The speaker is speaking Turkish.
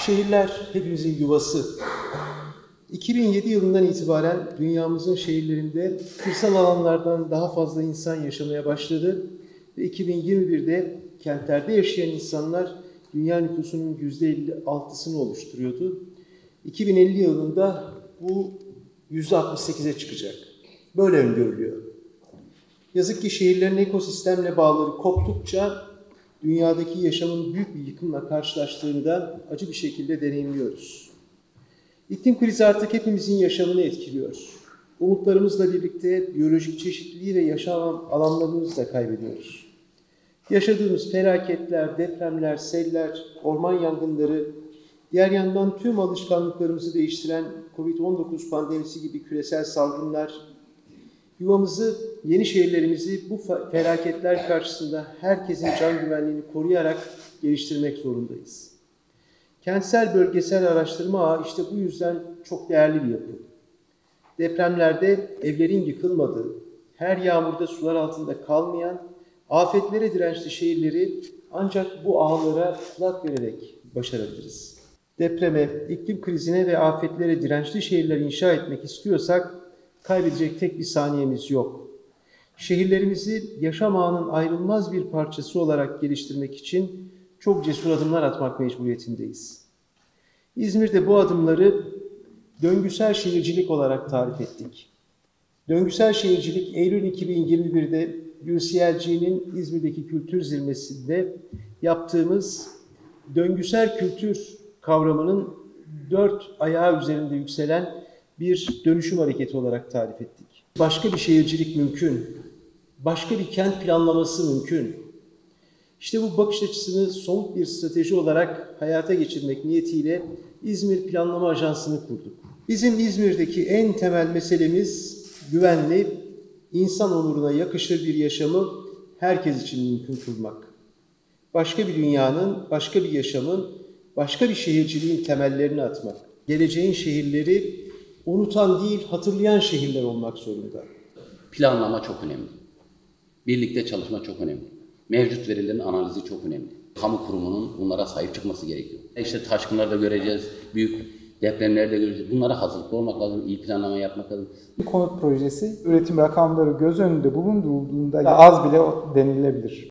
Şehirler hepimizin yuvası. 2007 yılından itibaren dünyamızın şehirlerinde kırsal alanlardan daha fazla insan yaşamaya başladı ve 2021'de kentlerde yaşayan insanlar dünya nüfusunun %56'sını oluşturuyordu. 2050 yılında bu %68'e çıkacak. Böyle öngörülüyor. Yazık ki şehirlerin ekosistemle bağları koptukça dünyadaki yaşamın büyük bir yıkımla karşılaştığını da acı bir şekilde deneyimliyoruz. İklim krizi artık hepimizin yaşamını etkiliyor. Umutlarımızla birlikte biyolojik çeşitliliği ve yaşam alanlarımızı da kaybediyoruz. Yaşadığımız felaketler, depremler, seller, orman yangınları, diğer yandan tüm alışkanlıklarımızı değiştiren COVID-19 pandemisi gibi küresel salgınlar, yuvamızı, yeni şehirlerimizi bu felaketler karşısında herkesin can güvenliğini koruyarak geliştirmek zorundayız. Kentsel bölgesel araştırma ağı işte bu yüzden çok değerli bir yapı. Depremlerde evlerin yıkılmadığı, her yağmurda sular altında kalmayan, afetlere dirençli şehirleri ancak bu ağlara kulak vererek başarabiliriz. Depreme, iklim krizine ve afetlere dirençli şehirler inşa etmek istiyorsak kaybedecek tek bir saniyemiz yok. Şehirlerimizi yaşam ağının ayrılmaz bir parçası olarak geliştirmek için çok cesur adımlar atmak mecburiyetindeyiz. İzmir'de bu adımları döngüsel şehircilik olarak tarif ettik. Döngüsel şehircilik Eylül 2021'de UCLG'nin İzmir'deki kültür zirvesinde yaptığımız döngüsel kültür kavramının 4 ayağı üzerinde yükselen bir dönüşüm hareketi olarak tarif ettik. Başka bir şehircilik mümkün. Başka bir kent planlaması mümkün. İşte bu bakış açısını somut bir strateji olarak hayata geçirmek niyetiyle İzmir Planlama Ajansı'nı kurduk. Bizim İzmir'deki en temel meselemiz güvenli, insan onuruna yakışır bir yaşamı herkes için mümkün kılmak. Başka bir dünyanın, başka bir yaşamın, başka bir şehirciliğin temellerini atmak. Geleceğin şehirleri unutan değil, hatırlayan şehirler olmak zorunda. Planlama çok önemli. Birlikte çalışma çok önemli. Mevcut verilerin analizi çok önemli. Kamu kurumunun bunlara sahip çıkması gerekiyor. İşte taşkınları da göreceğiz, büyük depremleri de göreceğiz. Bunlara hazırlıklı olmak lazım, iyi planlama yapmak lazım. Konut projesi üretim rakamları göz önünde bulunduğunda az bile denilebilir.